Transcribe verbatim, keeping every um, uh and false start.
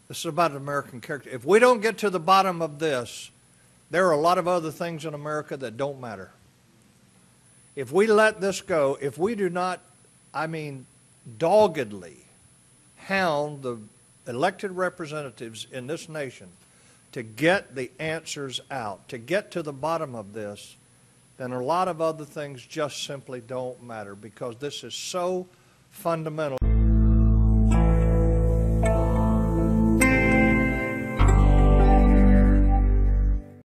This is about American character. If we don't get to the bottom of this, there are a lot of other things in America that don't matter. If we let this go, if we do not, I mean, doggedly hound the elected representatives in this nation to get the answers out, to get to the bottom of this, then a lot of other things just simply don't matter, because this is so fundamental.